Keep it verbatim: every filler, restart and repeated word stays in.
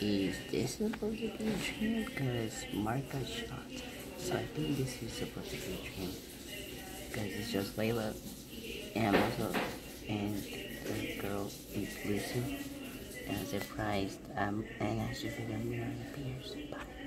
Is this supposed to be a dream? Because Mark got shot. So I think this is supposed to be a dream. Because it's just Layla and also and the girl is Lucy. And I'm surprised. Um, and I should figure out appears. Bye.